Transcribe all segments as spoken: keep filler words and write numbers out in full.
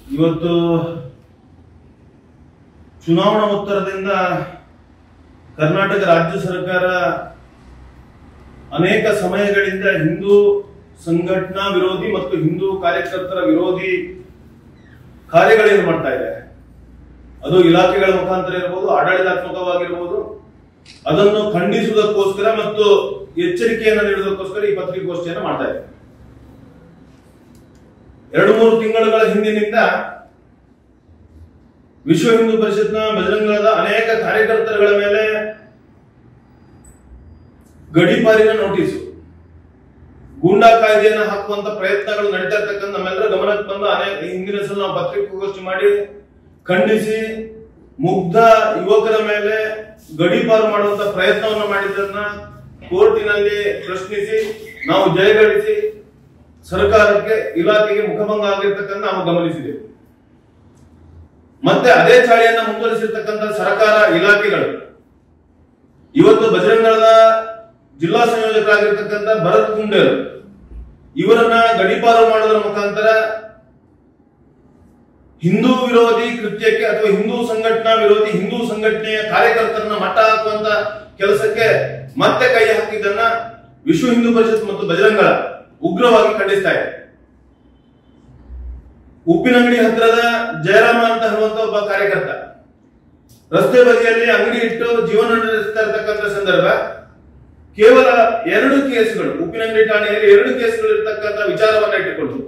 ಇವತ್ತು ಚುನಾವಣಾ ಒತ್ತಡದಿಂದ ಕರ್ನಾಟಕ ರಾಜ್ಯ ಸರ್ಕಾರ ಅನೇಕ ಸಮಯಗಳಿಂದ ಹಿಂದೂ ಸಂಘಟನಾ ವಿರೋಧಿ ಮತ್ತು ಹಿಂದೂ ಕಾರ್ಯಕರ್ತರ ವಿರೋಧಿ ಕಾರ್ಯಗಳನ್ನು ಮಾಡ್ತಾ ಇದೆ. ಅದು ಇಲಾಖೆಗಳ ಮುಖಾಂತರ ಇರಬಹುದು, ಆಡಳಿತಾತ್ಮಕವಾಗಿರಬಹುದು. ಅದನ್ನು ಖಂಡಿಸುವುದಕ್ಕೋಸ್ಕರ ಮತ್ತು ಎಚ್ಚರಿಕೆಯನ್ನು ನೀಡುವುದಕ್ಕೋಸ್ಕರ ಈ ಪತ್ರಿಕಾಗೋಷ್ಠಿಯನ್ನು ಮಾಡ್ತಾ ಇದೆ. ಎರಡು ಮೂರು ತಿಂಗಳುಗಳ ಹಿಂದಿನಿಂದ ವಿಶ್ವ ಹಿಂದೂ ಪರಿಷತ್ನ ಬಜರಂಗದಳದ ಅನೇಕ ಕಾರ್ಯಕರ್ತರುಗಳ ಮೇಲೆ ಗಡೀಪಾರಿನ ನೋಟಿಸು, ಗೂಂಡಾ ಕಾಯ್ದೆಯನ್ನು ಹಾಕುವಂತ ಪ್ರಯತ್ನಗಳು ನಡೀತಾ ಇರ್ತಕ್ಕಂಥ ನಮ್ಮೆಲ್ಲರ ಗಮನಕ್ಕೆ ಬಂದ ಅನೇಕ ಹಿಂದಿನ ಸಲ ನಾವು ಪತ್ರಿಕಾಗೋಷ್ಠಿ ಮಾಡಿ ಖಂಡಿಸಿ ಮುಗ್ಧ ಯುವಕರ ಮೇಲೆ ಗಡೀಪಾರು ಮಾಡುವಂತ ಪ್ರಯತ್ನವನ್ನು ಮಾಡಿದ್ದನ್ನ ಕೋರ್ಟಿನಲ್ಲಿ ಪ್ರಶ್ನಿಸಿ ನಾವು ಜಯಗಳಿಸಿ ಸರ್ಕಾರಕ್ಕೆ ಇಲಾಖೆಗೆ ಮುಖಭಂಗ ಆಗಿರ್ತಕ್ಕಂಥ ನಾವು ಗಮನಿಸಿದೆವು. ಮತ್ತೆ ಅದೇ ಚಾಳಿಯನ್ನ ಮುಂದುವರಿಸಿರ್ತಕ್ಕಂಥ ಸರ್ಕಾರ ಇಲಾಖೆಗಳು ಇವತ್ತು ಬಜರಂಗದಳದ ಜಿಲ್ಲಾ ಸಂಯೋಜಕರಾಗಿರ್ತಕ್ಕಂಥ ಭರತ್ ಕುಂಡೇರು ಇವರನ್ನ ಗಡೀಪಾರು ಮಾಡೋದ್ರ ಮುಖಾಂತರ ಹಿಂದೂ ವಿರೋಧಿ ಕೃತ್ಯಕ್ಕೆ ಅಥವಾ ಹಿಂದೂ ಸಂಘಟನಾ ವಿರೋಧಿ ಹಿಂದೂ ಸಂಘಟನೆಯ ಕಾರ್ಯಕರ್ತರನ್ನ ಮಟ್ಟ ಹಾಕುವಂತ ಕೆಲಸಕ್ಕೆ ಮತ್ತೆ ಕೈ ಹಾಕಿದ್ದನ್ನ ವಿಶ್ವ ಹಿಂದೂ ಪರಿಷತ್ ಮತ್ತು ಬಜರಂಗದಳ ಉಗ್ರವಾಗಿ ಖಂಡಿಸ್ತಾ ಇದೆ. ಉಪ್ಪಿನಂಗಡಿ ಹತ್ತಿರದ ಜಯರಾಮ ಅಂತ ಹೇಳುವಂತ ಒಬ್ಬ ಕಾರ್ಯಕರ್ತ ರಸ್ತೆ ಬದಿಯಲ್ಲಿ ಅಂಗಡಿ ಇಟ್ಟು ಜೀವನ ನಡೆಸ್ತಾ ಇರತಕ್ಕಂಥ ಸಂದರ್ಭ ಕೇವಲ ಎರಡು ಕೇಸ್ಗಳು, ಉಪ್ಪಿನಂಗಡಿ ಠಾಣೆಯಲ್ಲಿ ಎರಡು ಕೇಸ್ಗಳು ಇರತಕ್ಕಂಥ ವಿಚಾರವನ್ನ ಇಟ್ಟುಕೊಂಡು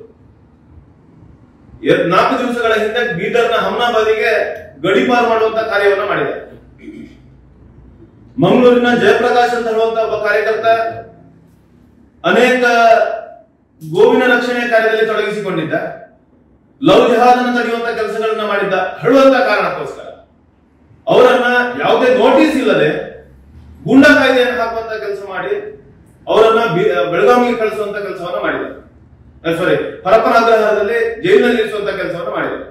ನಾಲ್ಕು ದಿವಸಗಳ ಹಿಂದೆ ಬೀದರ್ನ ಹಮ್ನಾಬಾದಿಗೆ ಗಡೀಪಾರು ಮಾಡುವಂತ ಕಾರ್ಯವನ್ನ ಮಾಡಿದೆ. ಮಂಗಳೂರಿನ ಜಯಪ್ರಕಾಶ್ ಅಂತ ಹೇಳುವಂತ ಒಬ್ಬ ಕಾರ್ಯಕರ್ತ ಅನೇಕ ಗೋವಿನ ರಕ್ಷಣೆ ಕಾರ್ಯದಲ್ಲಿ ತೊಡಗಿಸಿಕೊಂಡಿದ್ದ, ಲವ್ ಜಿಹಾದ್ ಅನ್ನು ತಡೆಯುವಂತ ಕೆಲಸಗಳನ್ನ ಮಾಡಿದ್ದ. ಹೇಳುವಂತ ಕಾರಣಕ್ಕೋಸ್ಕರ ಅವರನ್ನ ಯಾವುದೇ ನೋಟಿಸ್ ಇಲ್ಲದೆ ಗೂಂಡಾ ಕಾಯ್ದೆಯನ್ನು ಹಾಕುವಂತ ಕೆಲಸ ಮಾಡಿ ಅವರನ್ನ ಬೆಳಗಾವಿಗೆ ಕಳಿಸುವಂತ ಕೆಲಸವನ್ನ ಮಾಡಿದ್ದಾರೆ. ಸಾರಿ ಪರಪ್ಪನಾಗ್ರಹದಲ್ಲಿ ಜೈಲಿನಲ್ಲಿ ಇರಿಸುವಂತ ಕೆಲಸವನ್ನು ಮಾಡಿದ್ದಾರೆ.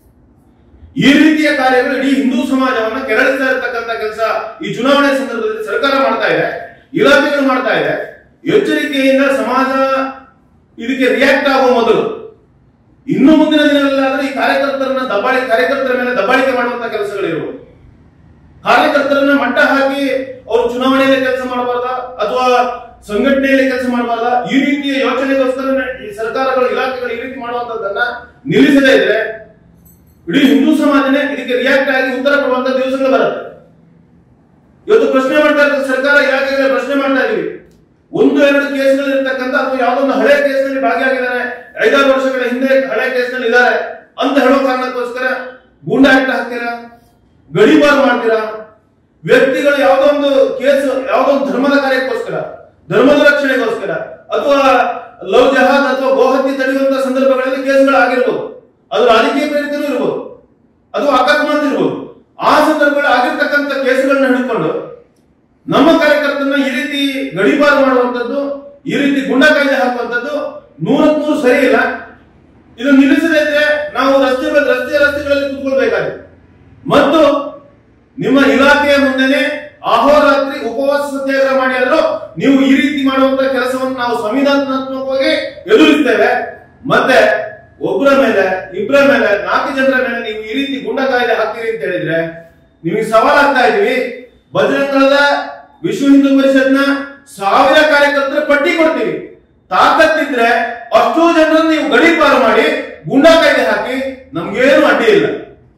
ಈ ರೀತಿಯ ಕಾರ್ಯಗಳು ಇಡೀ ಹಿಂದೂ ಸಮಾಜವನ್ನ ಕೆರಳಿಸ್ತಾ ಇರತಕ್ಕಂತ ಕೆಲಸ ಈ ಚುನಾವಣೆ ಸಂದರ್ಭದಲ್ಲಿ ಸರ್ಕಾರ ಮಾಡ್ತಾ ಇದೆ, ಇಲಾಖೆಗಳು ಮಾಡ್ತಾ ಇದೆ. ಎಚ್ಚರಿಕೆಯಿಂದ ಸಮಾಜ ಇದಕ್ಕೆ ರಿಯಾಕ್ಟ್ ಆಗುವ ಮೊದಲು ಇನ್ನು ಮುಂದಿನ ದಿನಗಳಲ್ಲಾದ್ರೆ ಈ ಕಾರ್ಯಕರ್ತರನ್ನ ದಬ್ಬಾಳಿ ಕಾರ್ಯಕರ್ತರ ಮೇಲೆ ದಬ್ಬಾಳಿಕೆ ಮಾಡುವಂತ ಕೆಲಸಗಳಿರುವುದು, ಕಾರ್ಯಕರ್ತರನ್ನ ಮಟ್ಟ ಹಾಕಿ ಅವರು ಚುನಾವಣೆಯಲ್ಲಿ ಕೆಲಸ ಮಾಡಬಾರ್ದ ಅಥವಾ ಸಂಘಟನೆಯಲ್ಲಿ ಕೆಲಸ ಮಾಡಬಾರ್ದ, ಈ ರೀತಿಯ ಯೋಚನೆಗೋಸ್ಕರ ಈ ಸರ್ಕಾರಗಳು ಇಲಾಖೆಗಳು ಈ ರೀತಿ ಮಾಡುವಂತದ್ದನ್ನ ನಿಲ್ಲಿಸದೇ ಇದ್ರೆ ಇಡೀ ಹಿಂದೂ ಸಮಾಜನೇ ಇದಕ್ಕೆ ರಿಯಾಕ್ಟ್ ಆಗಿ ಉತ್ತರ ಕೊಡುವಂತ ದಿವಸಗಳು ಬರುತ್ತೆ. ಇವತ್ತು ಪ್ರಶ್ನೆ ಮಾಡ್ತಾ ಇರ್ತಕ್ಕ ಸರ್ಕಾರ ಇಲಾಖೆಗಳ ಪ್ರಶ್ನೆ ಮಾಡ್ತಾ ಇದೀವಿ. ಒಂದು ಎರಡು ಕೇಸ್ಗಳು ಇರ್ತಕ್ಕಂಥ ಅಥವಾ ಯಾವುದೊಂದು ಹಳೆ ಕೇಸ್ನಲ್ಲಿ ಭಾಗಿಯಾಗಿದ್ದಾರೆ, ಐದಾರು ವರ್ಷಗಳ ಹಿಂದೆ ಹಳೆ ಕೇಸ್ನಲ್ಲಿ ಇದ್ದಾರೆ ಅಂತ ಹೇಳೋ ಕಾರಣಕ್ಕೋಸ್ಕರ ಗೂಂಡಾ ಆಕ್ಟ್ ಹಾಕ್ತೀರಾ, ಗಡೀಪಾರು ಮಾಡ್ತೀರಾ. ವ್ಯಕ್ತಿಗಳು ಯಾವುದೊಂದು ಕೇಸ್ ಯಾವುದೊಂದು ಧರ್ಮದ ಕಾರ್ಯಕ್ಕೋಸ್ಕರ, ಧರ್ಮದ ರಕ್ಷಣೆಗೋಸ್ಕರ ಅಥವಾ ಲವ್ ಜಹಾದ್ ಅಥವಾ ಗೋಹತ್ಯೆ ತಡೆಯುವಂತ ಸಂದರ್ಭಗಳಲ್ಲಿ ಕೇಸ್ಗಳು ಆಗಿರ್ಬೋದು, ಅದು ರಾಜಕೀಯ ಪ್ರೇರಿತನೂ ಇರ್ಬೋದು, ಅದು ಅಕಸ್ಮಾತ್ ಇರ್ಬೋದು. ಆ ಸಂದರ್ಭಗಳಲ್ಲಿ ಆಗಿರ್ತಕ್ಕಂಥ ಕೇಸ್ಗಳನ್ನ ಹಿಡಿದುಕೊಂಡು ನಮ್ಮ ಕಾರ್ಯಕರ್ತರನ್ನ ಈ ರೀತಿ ಗಡೀಪಾರು ಮಾಡುವಂತದ್ದು, ಈ ರೀತಿ ಗುಂಡಾ ಕಾಯ್ದೆ ಹಾಕುವಂತದ್ದು ನೂರಕ್ ನೂರು ಸರಿ ಇಲ್ಲ. ಇದು ನಿಲ್ಲಿಸದೇ ಇದ್ರೆ ನಾವು ರಸ್ತೆ ರಸ್ತೆ ರಸ್ತೆಗಳಲ್ಲಿ ಕೂತ್ಕೊಳ್ಬೇಕಾಗಿದೆ ಮತ್ತು ನಿಮ್ಮ ಇಲಾಖೆಯ ಮುಂದೆನೆ ಅಹೋರಾತ್ರಿ ಉಪವಾಸ ಸತ್ಯಾಗ್ರಹ ಮಾಡಿ ಆದ್ರೂ ನೀವು ಈ ರೀತಿ ಮಾಡುವಂತ ಕೆಲಸವನ್ನು ನಾವು ಸಂವಿಧಾನಾತ್ಮಕವಾಗಿ ಎದುರಿಸ್ತೇವೆ. ಮತ್ತೆ ಒಬ್ಬರ ಮೇಲೆ ಇಬ್ಬರ ಮೇಲೆ ನಾಲ್ಕು ಜನರ ಮೇಲೆ ನೀವು ಈ ರೀತಿ ಗುಂಡಾ ಕಾಯ್ದೆ ಹಾಕ್ತೀರಿ ಅಂತ ಹೇಳಿದ್ರೆ ನಿಮಗೆ ಸವಾಲಾಗ್ತಾ ಇದೀವಿ. ಬಜರಂಗದಳದ ವಿಶ್ವ ಹಿಂದೂ ಪರಿಷತ್ನ ಸಾವಿರ ಕಾರ್ಯಕರ್ತರ ಪಟ್ಟಿ ಕೊಡ್ತೀವಿ. ತಾಕತ್ತಿದ್ರೆ ಅಷ್ಟೋ ಜನರನ್ನು ನೀವು ಗಡೀಪಾರು ಮಾಡಿ ಗುಂಡಾ ಕಾಯ್ದೆ ಹಾಕಿ ನಮ್ಗೇನು ಅಡ್ಡಿ ಇಲ್ಲ.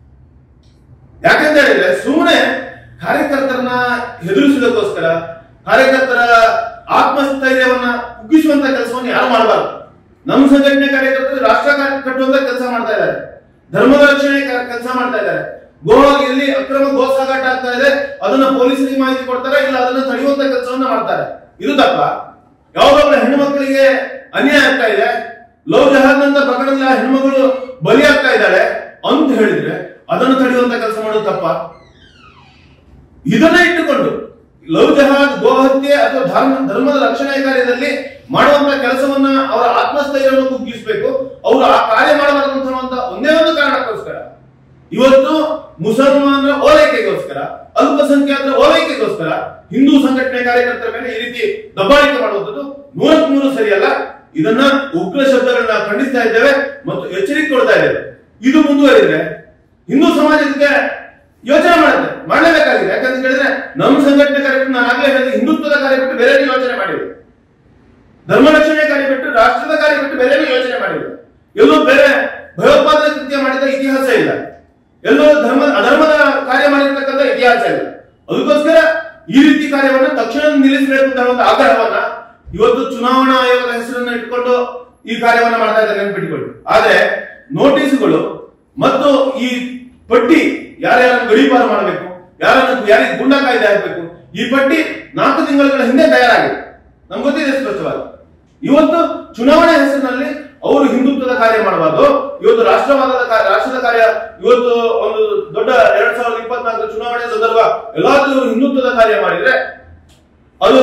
ಯಾಕಂತ ಹೇಳಿದ್ರೆ ಸುಮ್ಮನೆ ಕಾರ್ಯಕರ್ತರನ್ನ ಹೆದರಿಸುವುದಕ್ಕೋಸ್ಕರ ಕಾರ್ಯಕರ್ತರ ಆತ್ಮಸ್ಥೈರ್ಯವನ್ನ ಕುಗ್ಗಿಸುವಂತ ಕೆಲಸವನ್ನು ಯಾರು ಮಾಡಬಾರದು. ನಮ್ಮ ಸಂಘಟನೆ ಕಾರ್ಯಕರ್ತರು ರಾಷ್ಟ್ರ ಕಟ್ಟುವಂತ ಕೆಲಸ ಮಾಡ್ತಾ ಇದ್ದಾರೆ, ಧರ್ಮದ ರಕ್ಷಣೆ ಕೆಲಸ ಮಾಡ್ತಾ ಇದ್ದಾರೆ. ಗೋವಾದಲ್ಲಿ ಅಕ್ರಮ ಗೋ ಸಾಗಾಟ ಆಗ್ತಾ ಇದೆ, ಅದನ್ನ ಪೊಲೀಸರಿಗೆ ಮಾಹಿತಿ ಕೊಡ್ತಾರೆ, ಇಲ್ಲ ಅದನ್ನ ತಡೆಯುವಂತ ಕೆಲಸವನ್ನ ಮಾಡ್ತಾರೆ. ಇದು ತಪ್ಪ. ಯಾವ್ದೊಬ್ಬ ಹೆಣ್ಣು ಮಕ್ಕಳಿಗೆ ಅನ್ಯಾಯ ಆಗ್ತಾ ಇದೆ, ಲವ್ ಜಹಾದ್ ಅಂತ ಪ್ರಕರಣದಲ್ಲಿ ಹೆಣ್ಮಗಳು ಬಲಿ ಆಗ್ತಾ ಇದ್ದಾಳೆ ಅಂತ ಹೇಳಿದ್ರೆ ಅದನ್ನು ತಡೆಯುವಂತ ಕೆಲಸ ಮಾಡೋದು ತಪ್ಪ. ಇದನ್ನ ಇಟ್ಟುಕೊಂಡು ಲವ್ ಜಹಾದ್ ಗೋಹತ್ಯೆ ಅಥವಾ ಧರ್ಮ ಧರ್ಮದ ರಕ್ಷಣೆ ಕಾರ್ಯದಲ್ಲಿ ಮಾಡುವಂತ ಕೆಲಸವನ್ನ ಅವರ ಆತ್ಮಸ್ಥೈರ್ಯವನ್ನು ಕುಗ್ಗಿಸಬೇಕು, ಅವರು ಆ ಕಾರ್ಯ ಮಾಡಬಾರದು ಅಂತ ಒಂದೇ ಒಂದು ಕಾರಣಕ್ಕೋಸ್ಕರ ಇವತ್ತು ಮುಸಲ್ಮಾನರ ಓಲೈಕೆಗೋಸ್ಕರ, ಅಲ್ಪಸಂಖ್ಯಾತರ ಓಲೈಕೆಗೋಸ್ಕರ ಹಿಂದೂ ಸಂಘಟನೆ ಕಾರ್ಯಕರ್ತರ ಮೇಲೆ ಈ ರೀತಿ ದಬ್ಬಾಳಿಕೆ ಮಾಡುವಂಥದ್ದು ನೂರಕ್ಕೆ ನೂರು ಸರಿಯಲ್ಲ. ಇದನ್ನ ಉಗ್ರ ಶಬ್ದಗಳನ್ನ ಖಂಡಿಸ್ತಾ ಇದ್ದೇವೆ ಮತ್ತು ಎಚ್ಚರಿಕೆ ಕೊಡ್ತಾ ಇದ್ದೇವೆ. ಇದು ಮುಂದುವರಿದ್ರೆ ಹಿಂದೂ ಸಮಾಜ ಇದಕ್ಕೆ ಯೋಚನೆ ಮಾಡುತ್ತೆ, ಮಾಡಲೇಬೇಕಾಗಿದೆ. ಯಾಕಂತ ಹೇಳಿದ್ರೆ ನಮ್ಮ ಸಂಘಟನೆ ಕಾರ್ಯಬಿಟ್ಟು, ನಾನು ಆಗ್ಲೇ ಹೇಳಿದ್ರೆ ಹಿಂದುತ್ವದ ಕಾರ್ಯಬಿಟ್ಟು ಬೇರೆ ಯೋಚನೆ ಮಾಡಿದ್ರು, ಧರ್ಮ ರಕ್ಷಣೆ ಕಾರ್ಯಬಿಟ್ಟು ರಾಷ್ಟ್ರದ ಕಾರ್ಯಬಿಟ್ಟು ಬೇರೆ ಯೋಚನೆ ಮಾಡಿದ್ರು. ಎಲ್ಲೂ ಬೇರೆ ಭಯೋತ್ಪಾದನೆ ಕೃತ್ಯ ಮಾಡಿದ ಇತಿಹಾಸ ಇಲ್ಲ, ಎಲ್ಲೋ ಧರ್ಮ ಅಧರ್ಮದ ಕಾರ್ಯ ಮಾಡಿರ್ತಕ್ಕಂಥ ಇತಿಹಾಸ ಇಲ್ಲ. ಅದಕ್ಕೋಸ್ಕರ ಈ ರೀತಿ ಕಾರ್ಯವನ್ನು ತಕ್ಷಣ ನಿಲ್ಲಿಸಬೇಕು ಅಂತ ಹೇಳುವಂತ ಆಗ್ರಹವನ್ನ ಇವತ್ತು ಚುನಾವಣಾ ಆಯೋಗದ ಹೆಸರನ್ನ ಇಟ್ಕೊಂಡು ಈ ಕಾರ್ಯವನ್ನ ಮಾಡ್ತಾ ಇದ್ದಾರೆ, ನೆನ್ಪಿಟ್ಕೊಳ್ಳಿ. ಆದ್ರೆ ನೋಟಿಸ್ಗಳು ಮತ್ತು ಈ ಪಟ್ಟಿ ಯಾರ್ಯಾರನ್ನು ಗಡೀಪಾರು ಮಾಡಬೇಕು, ಯಾರನ್ನು ಯಾರಿಗೆ ಗುಂಡ ಕಾಯ್ದೆ ಹಾಕಬೇಕು, ಈ ಪಟ್ಟಿ ನಾಲ್ಕು ತಿಂಗಳ ಹಿಂದೆ ತಯಾರಾಗಿದೆ, ನಮ್ಗೆ ಗೊತ್ತಿದೆ ಸ್ಪಷ್ಟವಾಗಿ. ಇವತ್ತು ಚುನಾವಣೆ ಹೆಸರಿನಲ್ಲಿ ಅವರು ಹಿಂದುತ್ವದ ಕಾರ್ಯ ಮಾಡಬಾರ್ದು, ಇವತ್ತು ರಾಷ್ಟ್ರವಾದದ ರಾಷ್ಟ್ರದ ಕಾರ್ಯ, ಇವತ್ತು ಒಂದು ದೊಡ್ಡ ಎರಡ್ ಸಾವಿರದ ಇಪ್ಪತ್ನಾಲ್ಕರ ಚುನಾವಣೆ ಸಂದರ್ಭ ಎಲ್ಲಾದ್ರೂ ಇವರು ಹಿಂದುತ್ವದ ಕಾರ್ಯ ಮಾಡಿದ್ರೆ ಅದು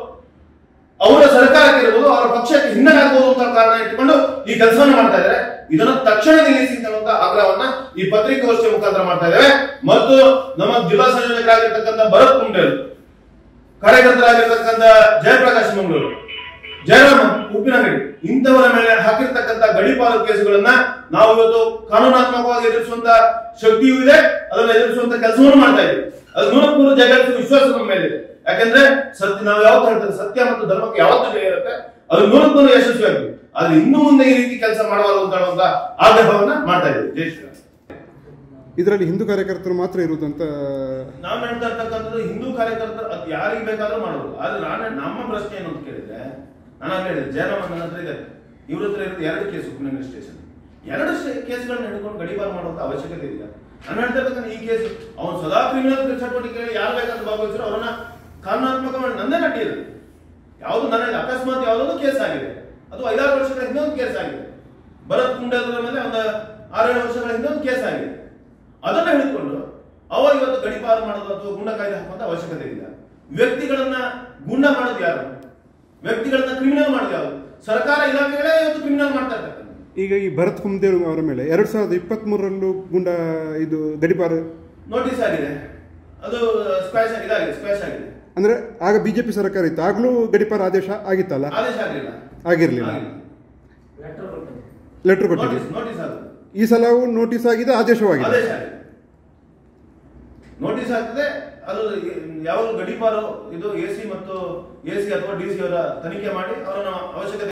ಅವರ ಸರ್ಕಾರಕ್ಕೆ ಇರಬಹುದು, ಅವರ ಪಕ್ಷಕ್ಕೆ ಹಿನ್ನಡೆಯಾಗಬಹುದು ಅಂತ ಕಾರಣ ಇಟ್ಟುಕೊಂಡು ಈ ಕೆಲಸವನ್ನು ಮಾಡ್ತಾ ಇದ್ದಾರೆ. ಇದನ್ನು ತಕ್ಷಣ ನಿಲ್ಲಿಸಿ ಅನ್ನುವಂತ ಆಗ್ರಹವನ್ನ ಈ ಪತ್ರಿಕಾಗೋಷ್ಠಿಯ ಮುಖಾಂತರ ಮಾಡ್ತಾ ಇದ್ದೇವೆ. ಮತ್ತು ನಮ್ಮ ಜಿಲ್ಲಾ ಸಂಯೋಜಕರಾಗಿರ್ತಕ್ಕಂಥ ಭರತ್ ಕುಂಟೇರು, ಕಾರ್ಯಕರ್ತರಾಗಿರ್ತಕ್ಕಂಥ ಜಯಪ್ರಕಾಶ್ ಮಂಗಳೂರು, ಜಯರಾಮ ಉಪ್ಪಿನಂಗಡಿ, ಇಂಥವರ ಮೇಲೆ ಹಾಕಿರ್ತಕ್ಕಂಥ ಗಡೀಪಾರು ಕೇಸುಗಳನ್ನ ನಾವು ಇವತ್ತು ಕಾನೂನಾತ್ಮಕವಾಗಿ ಎದುರಿಸುವಂತ ಶಕ್ತಿಯೂ ಇದೆ, ಅದನ್ನ ಎದುರಿಸುವಂತ ಕೆಲಸವನ್ನು ಮಾಡ್ತಾ ಇದ್ದೀವಿ. ಅದು ನೂರಕ್ಕೆ ನೂರು ಜಗತ್ತು ವಿಶ್ವಾಸ ನಮ್ಮ ಮೇಲೆ ಇದೆ. ಯಾಕಂದ್ರೆ ಸತ್ಯ, ನಾವು ಯಾವತ್ತು ಹೇಳ್ತೇವೆ ಸತ್ಯ ಮತ್ತು ಧರ್ಮಕ್ಕೆ ಯಾವತ್ತೂ ಜಯ ಇರುತ್ತೆ, ಅದು ನೂರಕ್ಕೆ ನೂರು ಯಶಸ್ವಿ ಆಗ್ತದೆ. ಆದ್ರೆ ಇನ್ನು ಮುಂದೆ ಈ ರೀತಿ ಕೆಲಸ ಮಾಡಬಾರದು ಅಂತ ಹೇಳುವಂತ ಆಗ್ರಹವನ್ನ ಮಾಡ್ತಾ ಇದ್ದೀವಿ. ಜೈ ಶ್ರೀರಾಮ್. ಇದರಲ್ಲಿ ಹಿಂದೂ ಕಾರ್ಯಕರ್ತರು ಮಾತ್ರ ಇರುವುದಂತ ನಾವು ಹೇಳ್ತಾ ಇರ್ತಕ್ಕಂಥದ್ದು, ಹಿಂದೂ ಕಾರ್ಯಕರ್ತರು ಅದು ಯಾರಿಗೆ ಬೇಕಾದ್ರೂ ಮಾಡಬಹುದು. ಆದ್ರೆ ನಾನು ನಮ್ಮ ಪ್ರಶ್ನೆ ಏನು ಅಂತ ಕೇಳಿದ್ರೆ, ನಾನು ಹೇಳಿದೆ ಜಯರಾಮ್ ನನ್ನ ಹತ್ರ ಇದೆ, ಇವ್ರ ಹತ್ರ ಇರೋದು ಎರಡು ಕೇಸು ಉಪನಗರ ಸ್ಟೇಷನ್, ಎರಡು ಕೇಸುಗಳನ್ನ ಹಿಡ್ಕೊಂಡು ಗಡೀಪಾರು ಮಾಡುವಂತ ಅವಶ್ಯಕತೆ ಇಲ್ಲ. ನಾನು ಹೇಳ್ತಾ ಇರ್ತಕ್ಕಂಥ ಈ ಕೇಸು ಅವನು ಸದಾ ಕ್ರಿಮಿನಲ್ ಚಟುವಟಿಕೆಗಳು ಯಾರು ಬೇಕಾದ್ರೂ ಭಾಗವಹಿಸಿದ್ರು ಅವರನ್ನ ಕಾನೂನಾತ್ಮಕ ಮಾಡಿ ನಂದೇ ನಟಿ ಇರಲಿ. ಯಾವುದು ನನಗೆ ಅಕಸ್ಮಾತ್ ಯಾವುದೋ ಕೇಸ್ ಆಗಿದೆ, ಅದು ಐದಾರು ವರ್ಷಗಳ ಹಿಂದೆ ಒಂದು ಕೇಸ್ ಆಗಿದೆ, ಭರತ್ ಕುಂಡೇರ ಮೇಲೆ ಒಂದು ಆರೇಳು ವರ್ಷಗಳ ಹಿಂದೆ ಒಂದು ಕೇಸ್ ಆಗಿದೆ. ಅದನ್ನ ಹಿಡಿದುಕೊಂಡು ಅವರು ಇವತ್ತು ಗಡೀಪಾರು ಮಾಡೋದು ಅಥವಾ ಗುಂಡ ಕಾಯ್ದೆ ಹಾಕುವಂತ ಅವಶ್ಯಕತೆ ಇಲ್ಲ. ವ್ಯಕ್ತಿಗಳನ್ನ ಗುಂಡ ಮಾಡೋದು ಯಾರು, ವ್ಯಕ್ತಿಗಳನ್ನ ಕ್ರಿಮಿನಲ್ ಮಾಡೋದು ಯಾರು? ಸರ್ಕಾರ ಇಲಾಖೆಗಳೇ ಇವತ್ತು ಕ್ರಿಮಿನಲ್ ಮಾಡ್ತಾ ಇರ್ತಾರೆ. ಈಗ ಈ ಭರತ್ ಕುಂದೇರು ಅವರ ಮೇಲೆ ಎರಡ್ ಸಾವಿರದ ಇಪ್ಪತ್ತ್ ಮೂರರಲ್ಲೂ ಗುಂಡ ಇದು ಗಡೀಪಾರು ನೋಟಿಸ್ ಆಗಿದೆ, ಅದು ಸ್ಕ್ವಾಶ್ ಆಗಿದೆ, ಸ್ಕ್ವಾಶ್ ಆಗಿದೆ. ಅಂದ್ರೆ ಆಗ ಬಿಜೆಪಿ ಸರ್ಕಾರ ಇತ್ತು, ಆಗ್ಲೂ ಗಡೀಪಾರು ಆದೇಶ ಆಗಿತ್ತಲ್ಲ? ಆದೇಶ ಆಗಿರಲಿಲ್ಲ, ಆಗಿರ್ಲಿಲ್ಲ, ಲೆಟರ್ ಕೊಟ್ಟಿದೆ. ನೋಟಿಸ್ ಆಗಿದೆ, ಈ ಸಲವೂ ನೋಟಿಸ್ ಆಗಿದೆ, ಆದೇಶವಾಗಿದೆ. ಆದೇಶ ಆಗಿದೆ, ನೋಟಿಸ್ ಆಗ್ತದೆ. ಅದು ಯಾವ ಗಡೀಪಾರು ಇದು ಎಸಿ ಮತ್ತು ಎಸಿ ಅಥವಾ ಡಿಸಿ ಅವರ ತನಿಖೆ ಮಾಡಿ ಅವರನ್ನು ಅವಶ್ಯಕತೆ